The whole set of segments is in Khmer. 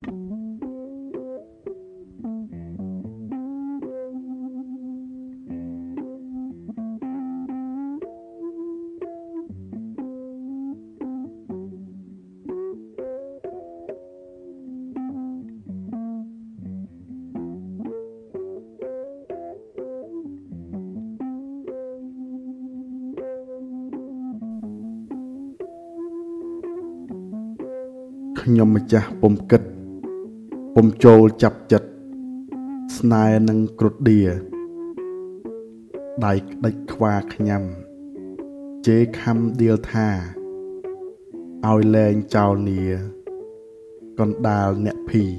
ខ្ញុំម្ចាស់ពុំគិតពុំចូលចាប់ចិត្តស្នេហ៍នឹងគ្រុឌឌាដៃក្តិចខ្វាខ្ញាំជេរខំដៀលថាឲ្យលែងចោលនីកណ្ដាលអ្នកភី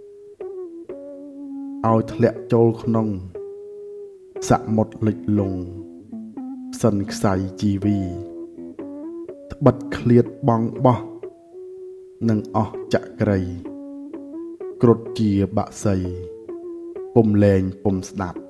ឲ្យធ្លាក់ចូលក្នុងសមុទ្រលិចលង់សិនខ្សៃជីវីត្បិតឃ្លាតបងបោះនឹងអស់ចក្រីគ្រុឌជាបាក់សីពុំលែងពុំស្ដាប់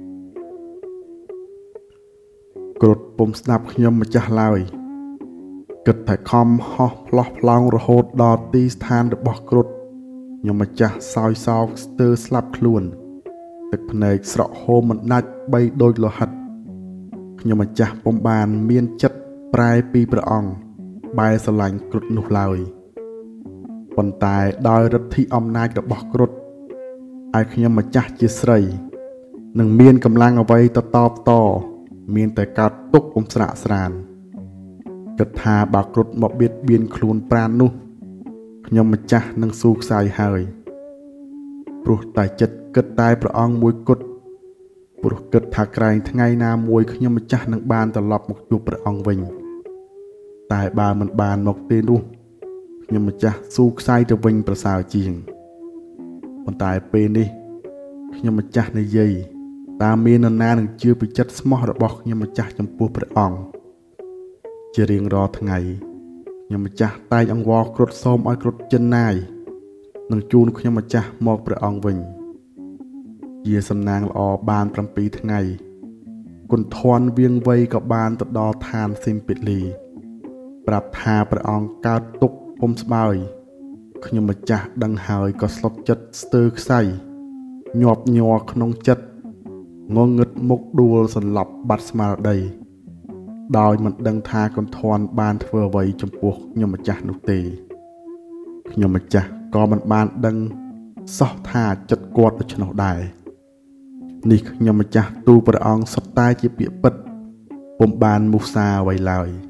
គ្រុឌពុំស្ដាប់ខ្ញុំម្ចាស់ឡើយគិតតែខំហោះផ្លោះផ្លោងរហូតដល់ទីស្ថានរបស់គ្រុឌខ្ញុំម្ចាស់សោយសោកស្ទើរស្លាប់ខ្លួនទឹកភ្នែកស្រក់ហូរមិនដាច់បីដូចលោហិតខ្ញុំម្ចាស់ពុំបានមានចិត្តប្រែពីព្រះអង្គបែរស្រឡាញ់គ្រុឌនោះឡើយប៉ុន្តែដោយឫទ្ធិអំណាចរបស់គ្រុឌឲ្យខ្ញុំម្ចាស់ជាស្រីនឹងមានកម្លាំងអ្វីទៅតបតមានតែកើតទុកពុំស្រាកស្រានគិតថាបើគ្រុឌមកបៀតបៀនខ្លួនប្រាណនោះខ្ញុំម្ចាស់នឹងស៊ូខ្សែហើយព្រោះតែចិត្តគិតតែព្រះអង្គមួយគត់ព្រោះគិតថាក្រែងថ្ងៃណាមួយខ្ញុំម្ចាស់នឹងបានត្រឡប់មកជួបព្រះអង្គវិញតែបើមិនបានមកទេនោះខ្ញុំម្ចាស់ស៊ូខ្សែទៅវិញប្រសើរជាងប៉ុន្តែពេលនេះខ្ញុំម្ចាស់និយាយតើមាននរណានឹងជឿពីចិត្តស្មោះរបស់ខ្ញុំម្ចាស់ចំពោះព្រះអង្គជារៀងរាល់ថ្ងៃខ្ញុំម្ចាស់តែងអង្វរគ្រុឌសូមឲ្យគ្រុឌចិនណាយនឹងជូនខ្ញុំម្ចាស់មកព្រះអង្គវិញជាសំណាងល្អបាន7ថ្ងៃគុណធនវៀងវៃក៏បានទៅដល់ឋានស៊ីមពេលីប្រាប់ថាព្រះអង្គកើតទុក្ខពុំស្បើយខ្ញុំម្ចាស់ដឹងហើយក៏ស្លុតចិត្តស្ទើរខ្សែញាប់ញ័រក្នុងចិត្តងងឹតមុខដួលសន្លប់បាត់ស្មារតីដោយមិនដឹងថាគុណធនបានធ្វើអ្វីចំពោះខ្ញុំម្ចាស់នោះទេខ្ញុំម្ចាស់ក៏មិនបានដឹងសោះថាចិត្តគាត់ដូច្នោះដែរនេះខ្ញុំម្ចាស់ទូលព្រះអង្គសុទ្ធតែជាពាក្យពិតពុំបានមុសាអ្វីឡើយ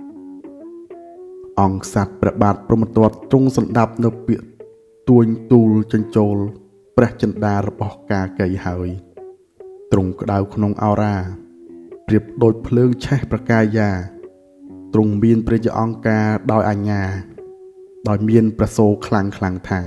អង្គសត្វព្រះបាទព្រហ្មទត្តទ្រង់សម្ដាប់នៅពាក្យទួញទូលចិញ្ចូលព្រះចិន្តារបស់កាកីហើយទ្រង់ក្តៅក្នុងអរ៉ាប្រៀបដូចភ្លើងឆេះប្រកាយាទ្រង់មានព្រះជាអង្គការដោយអញ្ញាដោយមានប្រសូរខ្លាំងថា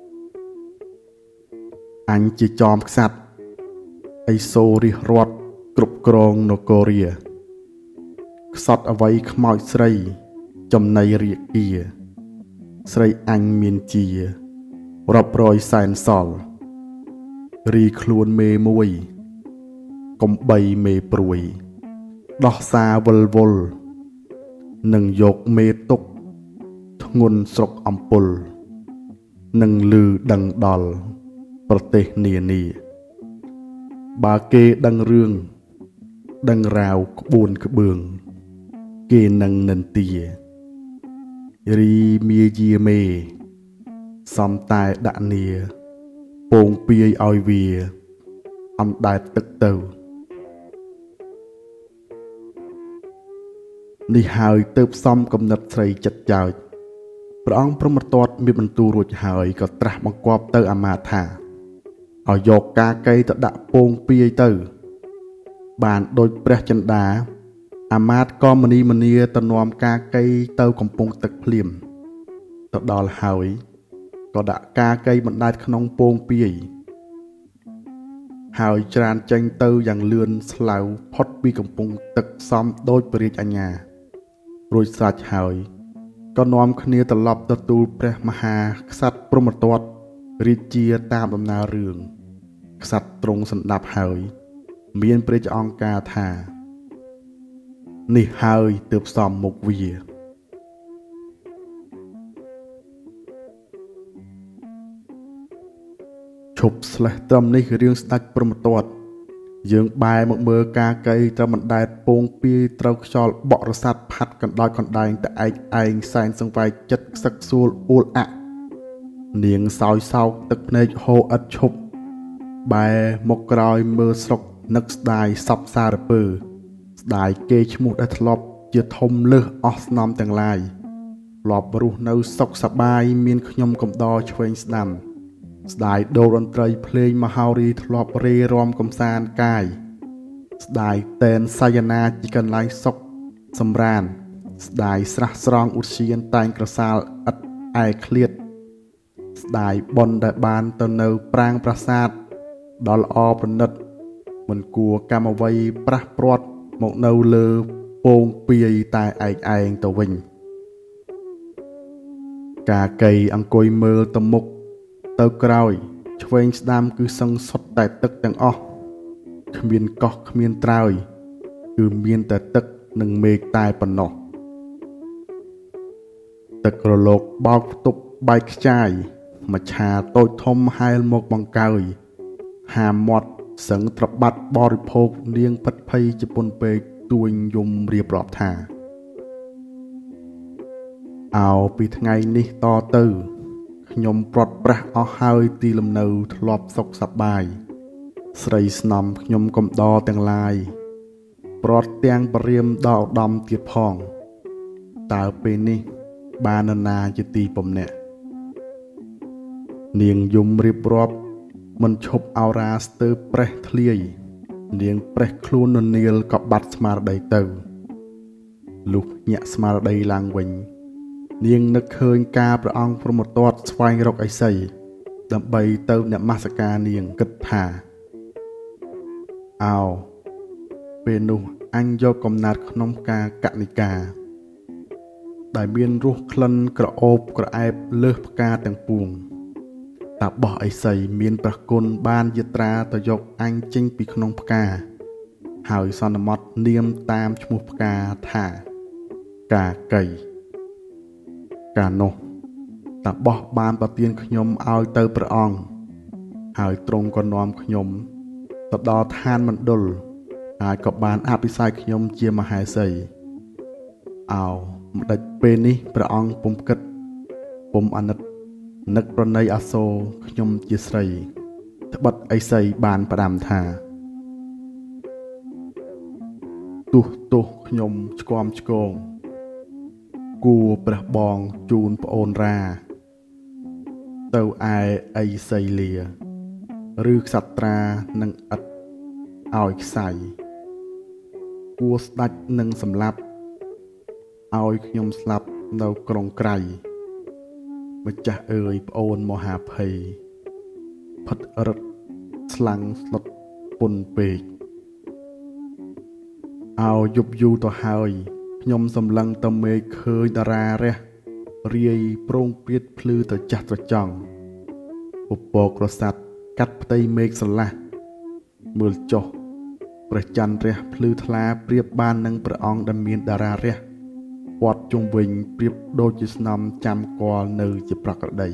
អញជាចោមក្សត្រឥសូររិះរត់គ្រប់គ្រងនគររាខ្សត់អ្វីខ្មោចស្រីចំណៃរាគាស្រីអញមានជារាប់រយសែនសល់រីខ្លួនមេមួយកុំបីមេព្រួយដោះសារវល់វល់នឹងយកមេទុកធ្ងន់ស្រុកអំពុលនឹងលឺដឹងដល់ប្រទេសនានាបើគេដឹងរឿងដឹងរាវក្បួនក្បឿងគេនឹងនិន្ទារីមាយាមេសំតែដាក់នីពងពាយឲ្យវាអណ្ដែតទឹកទៅនេះហើយទៅផ្សំកំណត់ស្រីចិត្តចោចព្រះអង្គព្រហ្មទត្តមានបន្ទូលរួចហើយក៏ត្រាស់បង្គាប់ទៅអាមាត្យថាឲ្យយកកាកីទៅដាក់ពងពាយទៅបានដូចព្រះចិន្តាអាមាត្យក៏មនីមនាទៅនាំកាកីទៅកំពង់ទឹកភ្លាមទៅដល់ហើយក៏ដាក់កាកីបណ្ដែតក្នុងពងពាយហើយច្រានចេញទៅយ៉ាងលឿនស្លៅផុតពីកំពង់ទឹកសំដូចព្រះរាជអាជ្ញារួចស្រេចហើយក៏នាំគ្នាត្រឡប់ទៅទូលព្រះមហាក្សត្រព្រហ្មទត្តរាជាតាមដំណើររឿងក្សត្រទ្រង់សម្ដាប់ហើយមានព្រះរាជអង្គការថានេះហើយទើបសមមុខវាអឈប់ស្លេះត្រឹមនេះគឺរឿងស្ដេចព្រហ្មទត្តយើងបែរមកមើលការកៃត្រឹមមិនដែលពងពីត្រូវខ្យល់បក់រសាត់ផាត់កណ្ដោចកណ្ដែងតែឯងសែនសង្វាយចិត្តខ្សឹកសួលអួលអាក់នាងសោយសោកទឹកភ្នែកហូរឥតឈប់បែរមកក្រោយមើលស្រុកនឹកស្ដាយសពសារពើស្ដាយគេឈ្មោះដែលធ្លាប់ជាធំលើសអស់ស្នំទាំងឡាយធ្លាប់រស់នៅសុខសប្បាយមានខ្ញុំកំដរឆ្វេងស្ដាំស្ដាយដូរតន្ត្រីភ្លេងមហោរីធ្លាប់រេរាំកំសាន្តកាយស្ដាយតែនសាយនាជាកន្លែងសុខសម្រានស្ដាយស្រះស្រង់ឧទ្យានតែងក្រសាលឥតឯឃ្លាតស្ដាយប៉ុនដែលបានទៅនៅប្រាង្គប្រាសាទដល់ល្អប្រណិតមិនគួរកម្មអ្វីប្រះព្រាត់មកនៅលើពងពាយតែឯងទៅវិញកាកៃអង្គុយមើលទៅមុខទៅក្រោយឆ្វេងស្ដាំគឺសឹងសុទ្ធតែទឹកទាំងអស់គ្មានកោះគ្មានត្រើយគឺមានតែទឹកនិងមេឃតែប៉ុណ្ណោះទឹករលកបោកផ្ទប់បែកខ្ចាយមច្ឆាតូចធំហែលមកបង្កើយហាមាត់សឹងត្របាត់បរិភោគនាងភិតភ័យជប៉ុនពេកទួញយំរៀបរាប់ថាអោពីថ្ងៃនេះតទៅខ្ញុំប្រត់ប្រាស់អស់ហើយទីលំនៅធ្លាប់សុខសប្បាយស្រីស្នំខ្ញុំកំដរទាំងឡាយប្រត់ទាំងបរៀមដល់ឧត្តមទៀតផងតើពេលនេះបាននរណាជាទីពំនាក់នាងយំរៀបរាប់មិនឈប់អោរាស្ទើប្រេះធ្លាយនាងប្រេះខ្លួនននាលក៏បាត់ស្មារតីទៅលុះញាក់ស្មារតីឡើងវិញនាងនឹកឃើញការព្រះអង្គព្រហ្មទត្តស្វែងរកឥសីដើម្បីទៅនមស្ការនាងគិតថាអោពេលនោះអញយកកំណើតក្នុងការកនិកាដែលមានរសក្លិនក្រអូបក្រអែបលើសផ្កាទាំងពួងតាបោះឥសីមានព្រះគុណបានយាត្រាទៅយកអញចេញពីក្នុងផ្កាហើយសន្មតនាមតាមឈ្មោះផ្កាថាកាកៃកាលនោះតាបោះបានប្រទានខ្ញុំឲ្យទៅព្រះអង្គហើយទ្រង់ក៏នាំខ្ញុំទៅដល់ឋានមណ្ឌលហើយក៏បានអភិសេកខ្ញុំជាមហេសីអោម្ដេចពេលនេះព្រះអង្គពុំគិតពុំអាណិតនឹកប្រណីអាសូរខ្ញុំជាស្រីត្បិតឥសីបានផ្ដាំថាទុះខ្ញុំឆ្គាំឆ្គងគួព្រះបងជូនប្អូនរាទៅឯឥសីលាឬក្សត្រានឹងឥតឲ្យខ្សៃគួស្ដាច់នឹងសម្លាប់ឲ្យខ្ញុំស្លាប់នៅក្រុងក្រៃម្ចាស់អើយប្អូនមហាភ័យផិតរឹតស្លាំងស្លុតពុនពេកឲ្យយប់យូរទៅហើយខ្ញុំសម្លឹងទៅមេឃឃើញតារារះរាយប្រងព្រាតភ្លឺទៅចាស់ត្រចង់ពពកក្រសាត់កាត់ផ្ទៃមេឃស្រឡះមើលចុះព្រះច័ន្ទរះភ្លឺថ្លាប្រៀបបាននឹងព្រះអង្គដែលមានតារារះព័ទ្ធជុំវិញប្រៀបដូចជាស្នំចាំគាល់នៅជាប្រក្រតី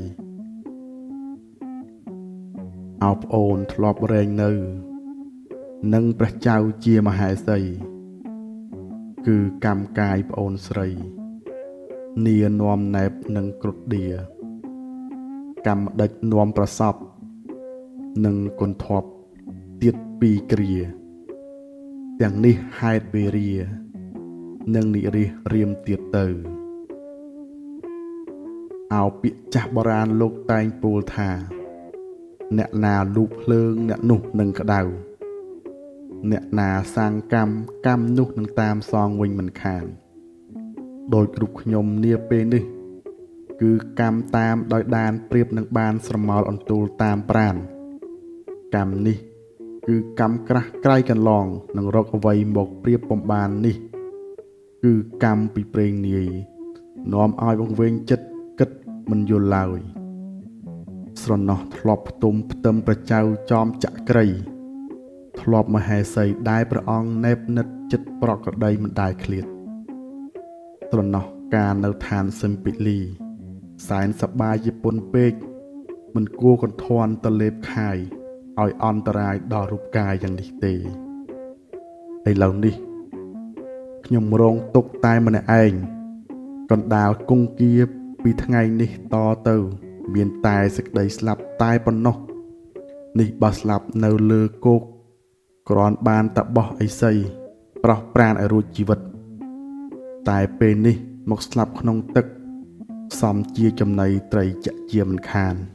អោប្អូនធ្លាប់រែងនៅនឹងព្រះចៅជាមហេសីគឺកម្មកាយប្អូនស្រីនានាំណែបនឹងគ្រុឌឌាកម្មដេចនាំប្រសពនឹងគុណធប់ទៀតពីរគ្រាទាំងនេះហេតុវេរានឹងនិរិះរៀមទៀតទៅអោពាក្យចាស់បុរាណលោកតែងពោលថាអ្នកណាលូបភ្លើងអ្នកនោះនឹងក្តៅអ្នកណាសាងកម្មនោះនឹងតាមសងវិញមិនខានដោយរូបខ្ញុំនាពេលនេះគឺកម្មតាមដោយដានប្រៀបនឹងបានស្រមោលអន្ទូលតាមប្រានកម្មនេះគឺកម្មក្រាស់ក្រៃកន្លងនឹងរកអ្វីមកប្រៀបបំបាននេះគឺកម្មពីព្រេងនាយនាំឲ្យបង្វែងចិត្តគិតមិនយល់ឡើយស្រណោះធ្លាប់ផ្ទុំផ្ទឹមប្រចៅចោមចក្រីធ្លាប់មហេសីដែលព្រះអង្គណែបនិតចិត្តប្រក្រតីមិនដែលឃ្លាតស្រណោះការនៅឋានសិមពិលីសែនសប្បាយជាពុនពេកមិនគួរកន្ធន់ទៅលេបខាយឲ្យអន្តរាយដល់រូបកាយយ៉ាងនេះទេឥឡូវនេះខ្ញុំរងទុកតែម្នាក់ឯងកណ្ដាលគង្គាពីថ្ងៃនេះតទៅមានតែសេចក្តីស្លាប់តែប៉ុណ្ណោះនេះបើស្លាប់នៅលើគោកគ្រាន់បានតែបោះអីសីប្រោះប្រានឲ្យរួចជីវិតតែពេលនេះមកស្លាប់ក្នុងទឹកសំជាចំណីត្រីចាក់ជាមិនខាន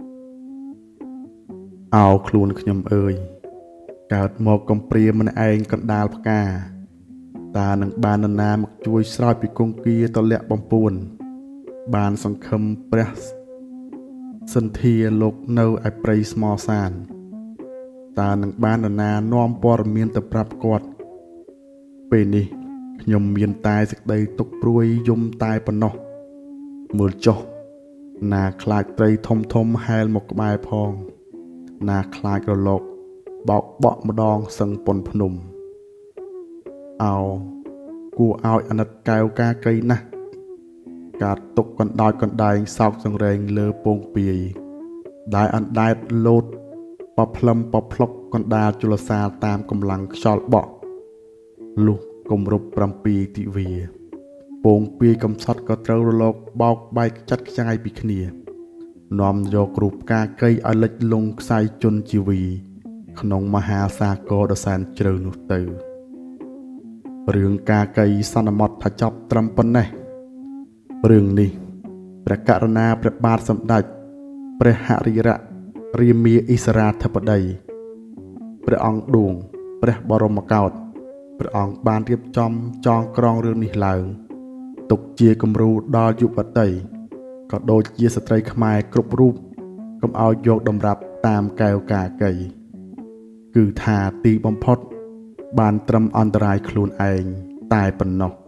អោខ្លួនខ្ញុំអើយកើតមកកំព្រាម្នាក់ឯងកណ្ដាលផ្កាតើនឹងបាននរណាមកជួយស្រោចពីគង្គាទៅលាក់បំពួនបានសង្ឃឹមព្រះសន្ធាលោកនៅឯព្រៃស្មសានតើនឹងបាននរណានាំព័ត៌មានទៅប្រាប់គាត់ពេលនេះខ្ញុំមានតែសេចក្តីទុកព្រួយយំតែប៉ុណ្ណោះមើលចុះណាខ្លាចត្រីធំធំហែលមកក្បែរផងណាខ្លាចរលកបោកបក់ម្ដងសឹងប៉ុនភ្នំអោគួរឲ្យអាណិតកែវកាកៃណាស់ការទុកកណ្ដោចកណ្ដែងសោកសង្រេងលើពងពាយដែលអណ្ដែតលោតប៉ផ្លឹមប៉ផ្លុកកណ្ដាលជលសាតាមកម្លាំងខ្យល់បក់លុះគម្រប់7ទិវាពងពាយកំសត់ក៏ត្រូវរលកបោកបែកខ្ចាត់ខ្ចាយពីគ្នានាំយករូបកាកៃឲ្យលិចលង់ខ្សែជន់ជីវីក្នុងមហាសាគរដ៏សែនជ្រៅនោះទៅរឿងកាកៃសន្មតថាចប់ត្រឹមប៉ុណ្ណេះរឿងនេះព្រះករុណាព្រះបាទសម្ដេចព្រះហរិរៈរាមាឥសរាធិបតីព្រះអង្គឌួងព្រះបរមកោដ្ឋព្រះអង្គបានរៀបចំចងក្រងរឿងនេះឡើងទុកជាគំរូដល់យុវតីក៏ដូចជាស្ត្រីខ្មែរគ្រប់រូបកុំឲ្យយកតម្រាប់តាមកែវកាកៃគឺថាទីបំផុតបានត្រឹមអន្តរាយខ្លួនឯងតែប៉ុណ្ណោះ